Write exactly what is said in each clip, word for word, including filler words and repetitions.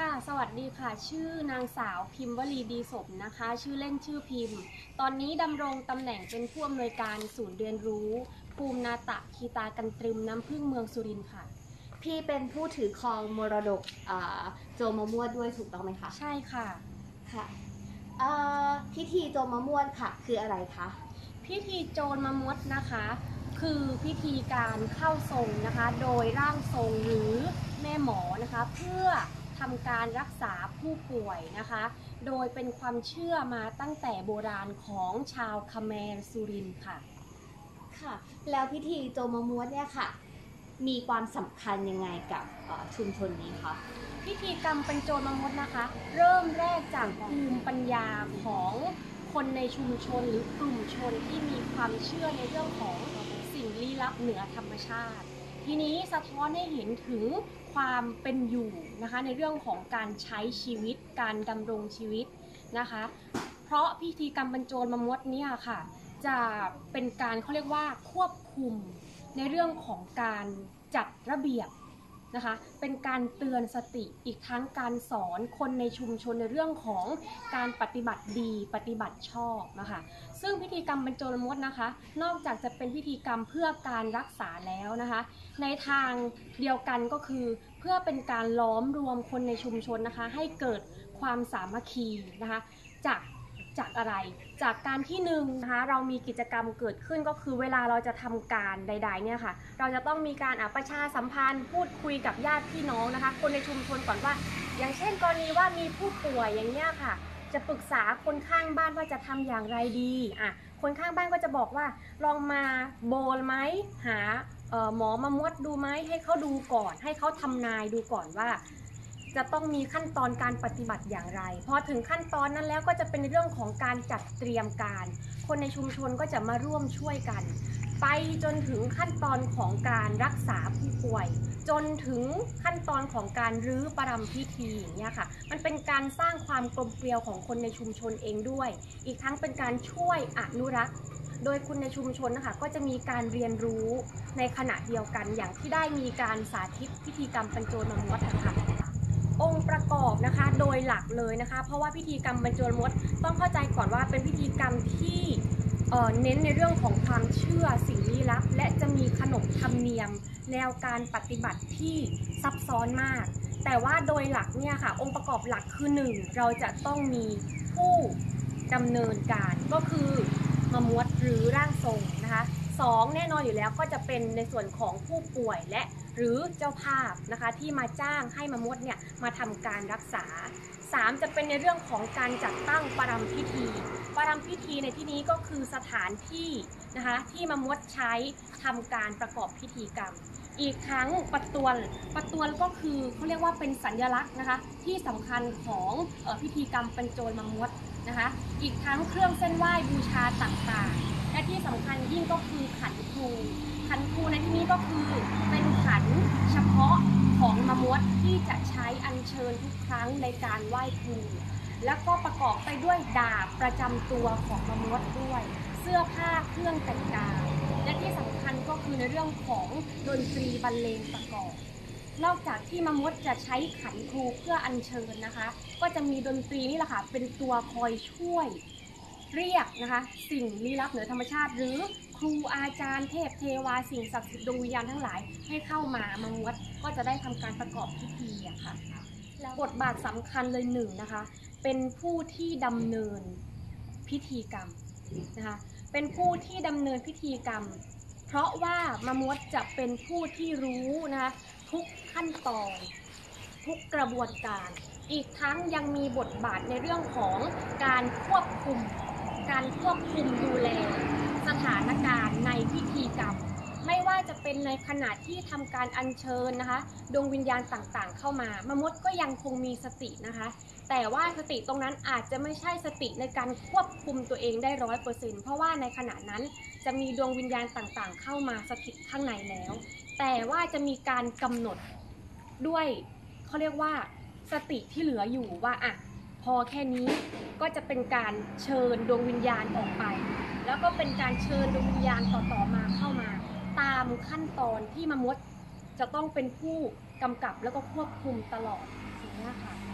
ค่ะสวัสดีค่ะชื่อนางสาวพิมพ์วลีดีสมนะคะชื่อเล่นชื่อพิมพ์ตอนนี้ดำรงตำแหน่งเป็นผู้อำนวยการศูนย์เรียนรู้ภูมินาตะคีตากันตรึมน้ำพึ่งเมืองสุรินทร์ค่ะพี่เป็นผู้ถือครองมรดกโจมมะม่วดด้วยถูกต้องไหมคะใช่ค่ะค่ะพิธีโจมมะม่วดค่ะคืออะไรคะพิธีโจรมะมดนะคะคือพิธีการเข้าทรงนะคะโดยร่างทรงหรือแม่หมอนะคะเพื่อทำการรักษาผู้ป่วยนะคะโดยเป็นความเชื่อมาตั้งแต่โบราณของชาวคาเมรสุรินทร์ค่ะค่ะแล้วพิธีโจมมะม่วดเนี่ยค่ะมีความสำคัญยังไงกับชุมชนนี้คะพิธีกรรมเป็นโจรมะมดนะคะเริ่มแรกจากภูมิปัญญาของคนในชุมชนหรือกลุ่มชนที่มีความเชื่อในเรื่องของสิ่งลี้ลับเหนือธรรมชาติทีนี้สะท้อนให้เห็นถึงความเป็นอยู่นะคะในเรื่องของการใช้ชีวิตการดำรงชีวิตนะคะเพราะพิธีกรรมบรรโจรมะมดเนี่ยค่ะจะเป็นการเขาเรียกว่าควบคุมในเรื่องของการจัดระเบียบนะคะเป็นการเตือนสติอีกทั้งการสอนคนในชุมชนในเรื่องของการปฏิบัติดีปฏิบัติชอบนะคะซึ่งพิธีกรรมบรรโจรมดนะคะนอกจากจะเป็นพิธีกรรมเพื่อการรักษาแล้วนะคะในทางเดียวกันก็คือเพื่อเป็นการล้อมรวมคนในชุมชนนะคะให้เกิดความสามัคคีนะคะจากจากอะไรจากการที่หนึ่งนะคะเรามีกิจกรรมเกิดขึ้นก็คือเวลาเราจะทำการใดๆเนี่ยค่ะเราจะต้องมีการประชาสัมพันธ์พูดคุยกับญาติพี่น้องนะคะคนในชุมชนก่อนว่าอย่างเช่นกรณีว่ามีผู้ป่วยอย่างเงี้ยค่ะจะปรึกษาคนข้างบ้านว่าจะทำอย่างไรดีอ่ะคนข้างบ้านก็จะบอกว่าลองมาโบลไหมหาหมอมามวดดูไหมให้เขาดูก่อนให้เขาทำนายดูก่อนว่าจะต้องมีขั้นตอนการปฏิบัติอย่างไรพอถึงขั้นตอนนั้นแล้วก็จะเป็นเรื่องของการจัดเตรียมการคนในชุมชนก็จะมาร่วมช่วยกันไปจนถึงขั้นตอนของการรักษาผู้ป่วยจนถึงขั้นตอนของการรื้อประรำพิธีอย่างเงี้ยค่ะมันเป็นการสร้างความกลมเกลียวของคนในชุมชนเองด้วยอีกทั้งเป็นการช่วยอนุรักษ์โดยคนในชุมชนนะคะก็จะมีการเรียนรู้ในขณะเดียวกันอย่างที่ได้มีการสาธิตพิธีกรรมบรรโจรมะมดค่ะองค์ประกอบนะคะโดยหลักเลยนะคะเพราะว่าพิธีกรรมบรรโจรมดต้องเข้าใจก่อนว่าเป็นพิธีกรรมที่เอ่อเน้นในเรื่องของความเชื่อสิ่งลี้ลับและจะมีขนบธรรมเนียมแนวการปฏิบัติที่ซับซ้อนมากแต่ว่าโดยหลักเนี่ยค่ะองค์ประกอบหลักคือหนึ่งเราจะต้องมีผู้ดำเนินการก็คือมะมวดหรือร่างทรงนะคะสองแน่นอนอยู่แล้วก็จะเป็นในส่วนของผู้ป่วยและหรือเจ้าภาพนะคะที่มาจ้างให้มะมวดเนี่ยมาทำการรักษาสามจะเป็นในเรื่องของการจัดตั้งประรำพิธีประรำพิธีในที่นี้ก็คือสถานที่นะคะที่มะมวดใช้ทำการประกอบพิธีกรรมอีกทั้งประตวนประตวนก็คือเขาเรียกว่าเป็นสัญลักษณ์นะคะที่สำคัญของเอ่อพิธีกรรมบรรโจรมะมวดนะคะอีกทั้งเครื่องเส้นไหว้บูชาต่างๆและที่สำคัญยิ่งก็คือขันครูขันครูในที่นี้ก็คือเป็นขันเฉพาะของมะมวดที่จะใช้อัญเชิญทุกครั้งในการไหว้ครูแล้วก็ประกอบไปด้วยดาบประจำตัวของมะมวดด้วยเสื้อผ้าเครื่องแต่งกายและที่สำคัญก็คือในเรื่องของดนตรีบรรเลงประกอบนอกจากที่มะมดจะใช้ขันครูเพื่ออัญเชิญนะคะก็จะมีดนตรีนี่แหละค่ะเป็นตัวคอยช่วยเรียกนะคะสิ่งลี้ลับเหนือธรรมชาติหรือครูอาจารย์เทพเทวาสิ่งศักดิ์สิทธิ์ดวงวิญญาณทั้งหลายให้เข้ามามะมดก็จะได้ทำการประกอบพิธีอะค่ะแล้วบทบาทสำคัญเลยหนึ่งนะคะเป็นผู้ที่ดำเนินพิธีกรรมนะคะเป็นผู้ที่ดำเนินพิธีกรรมเพราะว่ามะมดจะเป็นผู้ที่รู้นะคะทุกขั้นตอนทุกกระบวนการอีกทั้งยังมีบทบาทในเรื่องของการควบคุมการควบคุมดูแลสถานการณ์ในพิธีกรรมไม่ว่าจะเป็นในขณะที่ทำการอัญเชิญนะคะดวงวิญญาณต่างๆเข้ามามะมดก็ยังคงมีสตินะคะแต่ว่าสติตรงนั้นอาจจะไม่ใช่สติในการควบคุมตัวเองได้ร้อยเปอร์เซ็นต์เพราะว่าในขณะนั้นจะมีดวงวิญญาณต่างๆเข้ามาสถิตข้างในแล้วแต่ว่าจะมีการกำหนดด้วยเขาเรียกว่าสติที่เหลืออยู่ว่าอ่ะพอแค่นี้ก็จะเป็นการเชิญดวงวิญญาณออกไปแล้วก็เป็นการเชิญดวงวิญญาณต่อๆมาเข้ามาตามขั้นตอนที่มะมดจะต้องเป็นผู้กำกับแล้วก็ควบคุมตลอดอย่างนี้ค่ะ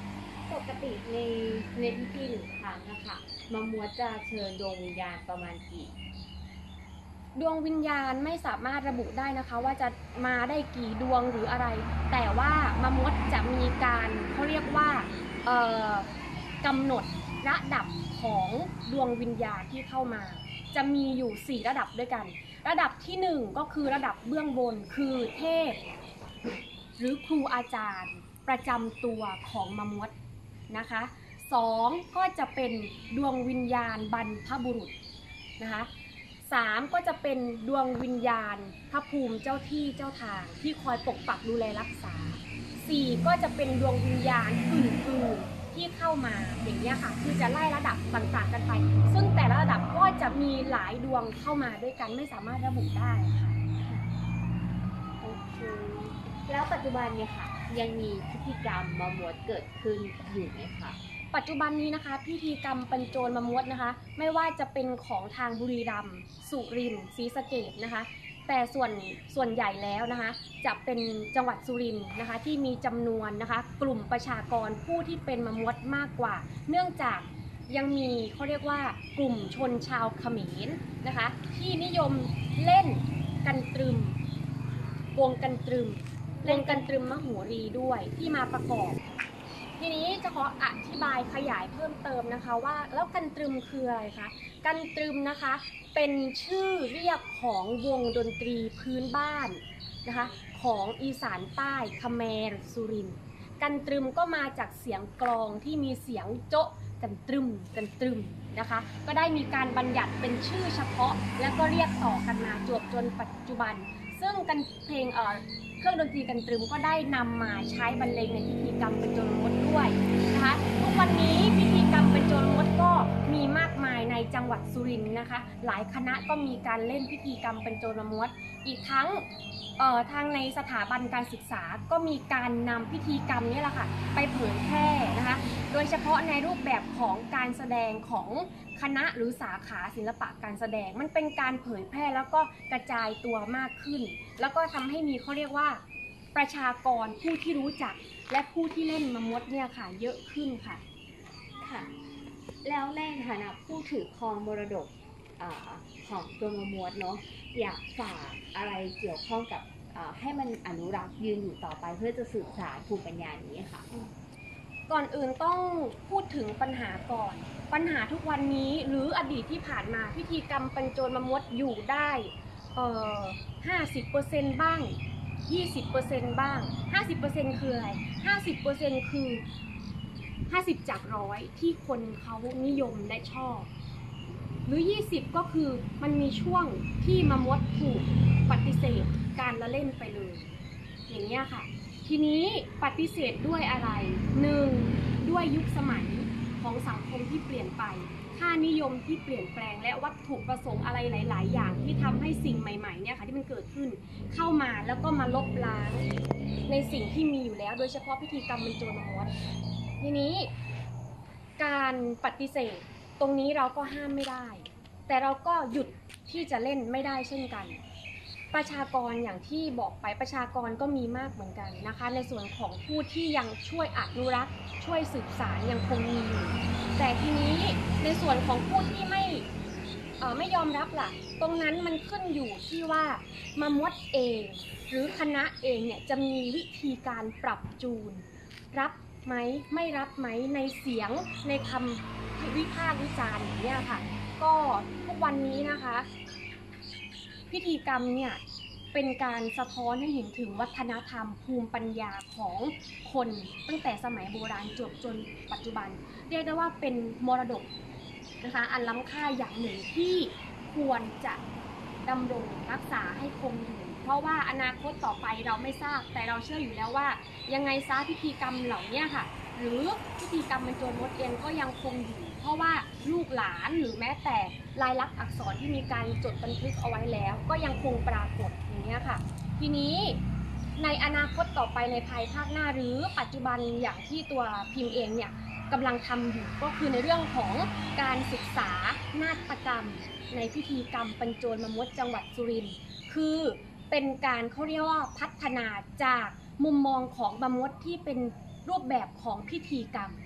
ปกติในในพิธีหนึ่งครั้งนะคะมะมวดจะเชิญดวงวิญญาณประมาณกี่ดวงวิญญาณไม่สามารถระบุได้นะคะว่าจะมาได้กี่ดวงหรืออะไร แต่ว่ามะมดจะมีการเขาเรียกว่าเอ่อกำหนดระดับของดวงวิญญาณที่เข้ามา จะมีอยู่สี่ระดับด้วยกัน ระดับที่หนึ่งก็คือระดับเบื้องบนคือเทพหรือครูอาจารย์ประจำตัวของมะมดนะคะสองก็จะเป็นดวงวิญญาณบรรพบุรุษนะคะสามก็จะเป็นดวงวิญญาณพระภูมิเจ้าที่เจ้าทางที่คอยปกปักดูแลรักษาสี่ก็จะเป็นดวงวิญญาณอื่นๆที่เข้ามาอย่างนี้ค่ะคือจะไล่ระดับต่างๆกันไปซึ่งแต่ละระดับก็จะมีหลายดวงเข้ามาด้วยกันไม่สามารถระบุได้ค่ะโอเคแล้วปัจจุบันเนี่ยค่ะยังมีพิธีกรรมมะมวดเกิดขึ้นอยู่ไหมคะปัจจุบันนี้นะคะพิธีกรรมบรรโจรมะมวดนะคะไม่ว่าจะเป็นของทางบุรีรัมย์สุรินทร์ศรีสะเกษนะคะแต่ส่วนส่วนใหญ่แล้วนะคะจะเป็นจังหวัดสุรินทร์นะคะที่มีจำนวนนะคะกลุ่มประชากรผู้ที่เป็นมะมวดมากกว่าเนื่องจากยังมีเขาเรียกว่ากลุ่มชนชาวเขมรนะคะที่นิยมเล่นกันตรึมวงกันตรึมเล่นกันตรึมมโหรีด้วยที่มาประกอบทีนี้จะขออธิบายขยายเพิ่มเติมนะคะว่าแล้วกันตรึมคืออะไรคะกันตรึมนะคะเป็นชื่อเรียกของวงดนตรีพื้นบ้านนะคะของอีสานใต้เขมรสุรินทร์กันตรึมก็มาจากเสียงกลองที่มีเสียงโจ๊ะกันตรึมกันตรึมนะคะก็ได้มีการบัญญัติเป็นชื่อเฉพาะแล้วก็เรียกต่อกันมาจวบจนปัจจุบันซึ่งกันเพลงเอ่อเครื่องดนตรีกันตรึมก็ได้นำมาใช้บรรเลงในพิธีกรรมบรรโจรมดด้วยนะคะทุกวันนี้พิธีกรรมบรรโจรมดก็มีมากมายในจังหวัดสุรินทร์นะคะหลายคณะก็มีการเล่นพิธีกรรมบรรโจรมดอีกทั้งเอ่อทางในสถาบันการศึกษาก็มีการนำพิธีกรรมนี้แหละค่ะไปเผยแพร่นะคะโดยเฉพาะในรูปแบบของการแสดงของคณะหรือสาขาศิลปะการแสดงมันเป็นการเผยแพร่แล้วก็กระจายตัวมากขึ้นแล้วก็ทำให้มีเขาเรียกว่าประชากรผู้ที่รู้จักและผู้ที่เล่นมะมดเนี่ยค่ะเยอะขึ้นค่ะค่ะแล้วในฐานะผู้ถือครองมรดกของตัวมะมวดเนาะอยากฝากอะไรเกี่ยวข้องกับให้มันอนุรักษ์ยืนอยู่ต่อไปเพื่อจะสืบสานภูมิปัญญานี้ค่ะก่อนอื่นต้องพูดถึงปัญหาก่อนปัญหาทุกวันนี้หรืออดีตที่ผ่านมาพิธีกรรมบรรโจรมะมดอยู่ได้เอ่อ ห้าสิบเปอร์เซ็นต์ บ้าง ยี่สิบเปอร์เซ็นต์ บ้าง ห้าสิบเปอร์เซ็นต์ คืออะไร ห้าสิบเปอร์เซ็นต์ คือห้าสิบจากร้อยที่คนเขานิยมและชอบหรือยี่สิบก็คือมันมีช่วงที่มะมดถูกปฏิเสธการละเล่นไปเลยอย่างเงี้ยค่ะทีนี้ปฏิเสธด้วยอะไรหนึ่งด้วยยุคสมัยของสังคมที่เปลี่ยนไปค่านิยมที่เปลี่ยนแปลงและวัตถุประสงค์อะไรหลายๆอย่างที่ทำให้สิ่งใหม่ๆเนี่ยค่ะที่มันเกิดขึ้นเข้ามาแล้วก็มาลบล้างในสิ่งที่มีอยู่แล้วโดยเฉพาะพิธีกรรมบรรโจรมะมดทีนี้การปฏิเสธตรงนี้เราก็ห้ามไม่ได้แต่เราก็หยุดที่จะเล่นไม่ได้เช่นกันประชากรอย่างที่บอกไปประชากรก็มีมากเหมือนกันนะคะในส่วนของผู้ที่ยังช่วยอนุรักษ์ช่วยสืบสานยังคงมีอยู่แต่ทีนี้ในส่วนของผู้ที่ไม่เอ่อไม่ยอมรับล่ะตรงนั้นมันขึ้นอยู่ที่ว่ามะมดเองหรือคณะเองเนี่ยจะมีวิธีการปรับจูนรับไหมไม่รับไหมในเสียงในคำวิพากษ์วิจารณ์อย่างเงี้ยค่ะก็ทุกวันนี้นะคะพิธีกรรมเนี่ยเป็นการสะท้อนให้เห็นถึงวัฒนธรรมภูมิปัญญาของคนตั้งแต่สมัยโบราณจวบจนปัจจุบันเรียกได้ว่าเป็นมรดกนะคะอันล้ำค่าอย่างหนึ่งที่ควรจะดำรงรักษาให้คงอยู่เพราะว่าอนาคตต่อไปเราไม่ทราบแต่เราเชื่ออยู่แล้วว่ายังไงซะพิธีกรรมเหล่านี้ค่ะหรือพิธีกรรมบรรโจรมดเองก็ยังคงอยู่เพราะว่าลูกหลานหรือแม้แต่ลายลักษณ์อักษรที่มีการจดบันทึกเอาไว้แล้วก็ยังคงปรากฏอย่างนี้ค่ะทีนี้ในอนาคตต่อไปในภายภาคหน้าหรือปัจจุบันอย่างที่ตัวพิมพ์เองเนี่ยกำลังทำอยู่ก็คือในเรื่องของการศึกษานาฏกรรมในพิธีกรรมบรรโจรมะมดจังหวัดสุรินทร์คือเป็นการเขาเรียกว่าพัฒนาจากมุมมองของมะมดที่เป็นรูปแบบของพิธีกรรม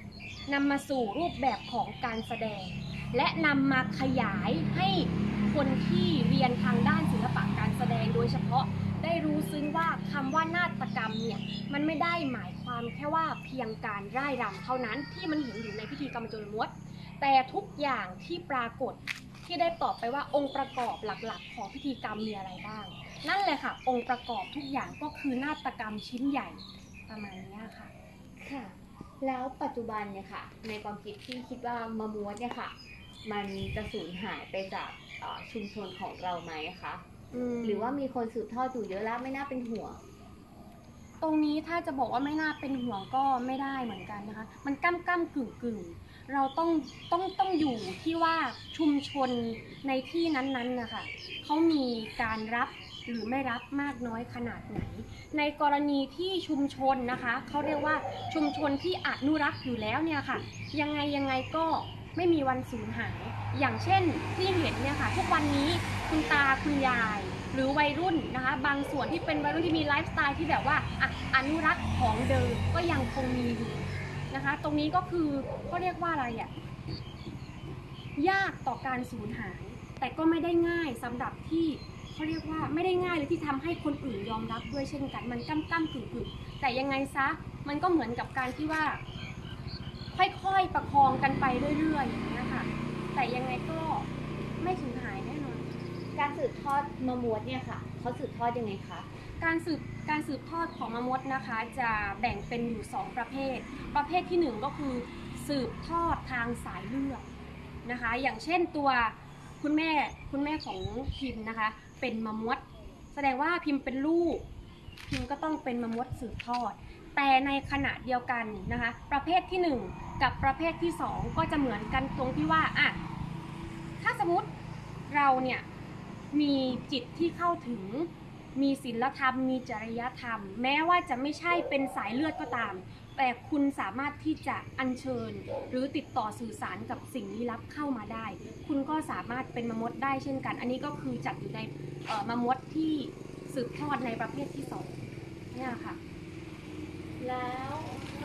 นำมาสู่รูปแบบของการแสดง และนำมาขยายให้คนที่เรียนทางด้านศิลปะการแสดงโดยเฉพาะได้รู้ซึ้งว่าคำว่านาฏกรรมเนี่ยมันไม่ได้หมายความแค่ว่าเพียงการร่ายรำเท่านั้นที่มันเห็นอยู่ในพิธีกรรมโจรมดแต่ทุกอย่างที่ปรากฏที่ได้ตอบไปว่าองค์ประกอบหลักๆของพิธีกรรมมีอะไรบ้างนั่นแหละค่ะองค์ประกอบทุกอย่างก็คือนาฏกรรมชิ้นใหญ่ประมาณนี้ค่ะค่ะแล้วปัจจุบันเนี่ยค่ะในความคิดที่คิดว่ามะม้วนเนี่ยค่ะมันจะสูญหายไปจากชุมชนของเราไหมคะหรือว่ามีคนสืบทอดอยู่เยอะแล้วไม่น่าเป็นห่วงตรงนี้ถ้าจะบอกว่าไม่น่าเป็นห่วงก็ไม่ได้เหมือนกันนะคะมันก้ำก้ำกึ่งกึ่งเราต้องต้องต้องอยู่ที่ว่าชุมชนในที่นั้นๆนะคะเขามีการรับหรือไม่รับมากน้อยขนาดไหนในกรณีที่ชุมชนนะคะเขาเรียกว่าชุมชนที่อนุรักษ์อยู่แล้วเนี่ยค่ะยังไงยังไงก็ไม่มีวันสูญหายอย่างเช่นที่เห็นเนี่ยค่ะทุกวันนี้คุณตาคุณยายหรือวัยรุ่นนะคะบางส่วนที่เป็นวัยรุ่นที่มีไลฟ์สไตล์ที่แบบว่าอ่ะอนุรักษ์ของเดิมก็ยังคงมีอยู่นะคะตรงนี้ก็คือเขาเรียกว่าอะไรอ่ะยากต่อการสูญหายแต่ก็ไม่ได้ง่ายสำหรับที่เขาเรียกว่าไม่ได้ง่ายเลยที่ทำให้คนอื่นยอมรับด้วยเช่นกันมันก้ำก้ำกึ่งกึ่งแต่ยังไงซะมันก็เหมือนกับการที่ว่าค่อยๆประคองกันไปเรื่อยๆอย่างนี้ค่ะแต่ยังไงก็ไม่สูญหายแน่นอนการสืบทอดมะม้วนเนี่ยค่ะเขาสืบทอดยังไงคะการสืบการสืบทอดของมะมดนะคะจะแบ่งเป็นอยู่สองประเภทประเภทที่หนึ่งก็คือสืบทอดทางสายเลือดนะคะอย่างเช่นตัวคุณแม่คุณแม่ของพิมพ์นะคะเป็นมะมดแสดงว่าพิมพ์เป็นลูกพิมพ์ก็ต้องเป็นมะมดสืบทอดแต่ในขณะเดียวกันนะคะประเภทที่หนึ่งกับประเภทที่สองก็จะเหมือนกันตรงที่ว่าอ่ะถ้าสมมติเราเนี่ยมีจิตที่เข้าถึงมีศีลธรรมมีจริยธรรมแม้ว่าจะไม่ใช่เป็นสายเลือดก็ตามแต่คุณสามารถที่จะอัญเชิญหรือติดต่อสื่อสารกับสิ่งลี้ลับเข้ามาได้คุณก็สามารถเป็นมะมดได้เช่นกันอันนี้ก็คือจัดอยู่ในมะมดที่สืบทอดในประเภทที่สองเนี่ยค่ะแล้ว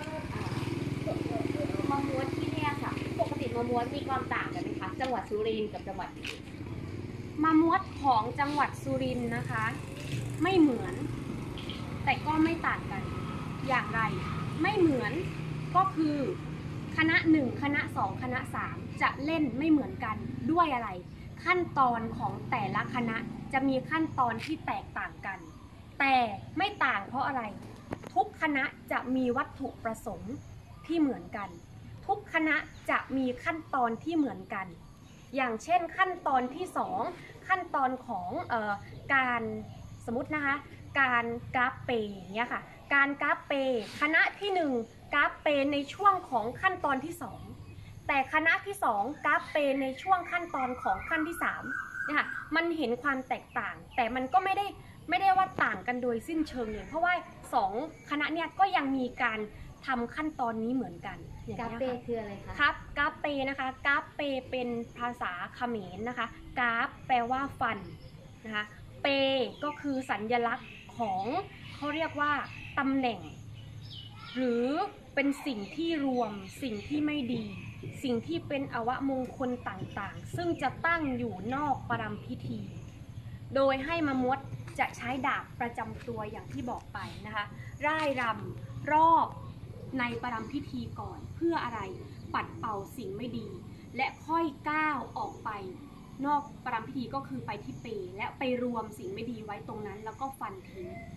มะม้วนที่เนี่ยค่ะปกติมะม้วนมีความต่างกันไหมคะจังหวัดสุรินทร์กับจังหวัดอื่นมะม้วนของจังหวัดสุรินทร์นะคะไม่เหมือนแต่ก็ไม่ต่างกันอย่างไรไม่เหมือนก็คือคณะหนึ่งคณะสองคณะสามจะเล่นไม่เหมือนกันด้วยอะไรขั้นตอนของแต่ละคณะจะมีขั้นตอนที่แตกต่างกันแต่ไม่ต่างเพราะอะไรทุกคณะจะมีวัตถุประสงค์ที่เหมือนกันทุกคณะจะมีขั้นตอนที่เหมือนกันอย่างเช่นขั้นตอนที่สองขั้นตอนของเอ่อการสมมตินะคะการกราฟเปย์อย่างเงี้ยค่ะการกราฟเปย์คณะที่หนึ่งกราฟเปย์ในช่วงของขั้นตอนที่สองแต่คณะที่สองกราฟเปย์ในช่วงขั้นตอนของขั้นที่สามเนี่ยค่ะมันเห็นความแตกต่างแต่มันก็ไม่ได้ไม่ได้ว่าต่างกันโดยสิ้นเชิงเลยเพราะว่าสองคณะเนี่ยก็ยังมีการทำขั้นตอนนี้เหมือนกันกราฟเปย์คืออะไรคะครับกราฟเปย์นะคะกราฟเปย์เป็นภาษาเขมรนะคะกราฟแปลว่าฟันนะคะเปย์ก็คือสัญลักษณ์ของเขาเรียกว่าตำแหน่งหรือเป็นสิ่งที่รวมสิ่งที่ไม่ดีสิ่งที่เป็นอวมงคลต่างๆซึ่งจะตั้งอยู่นอกประรำพิธีโดยให้มะมดจะใช้ดาบประจำตัวอย่างที่บอกไปนะคะร่ายรำรอบในประรำพิธีก่อนเพื่ออะไรปัดเป่าสิ่งไม่ดีและค่อยก้าวออกไปนอกประรำพิธีก็คือไปที่เปและไปรวมสิ่งไม่ดีไว้ตรงนั้นแล้วก็ฟันทิ้ง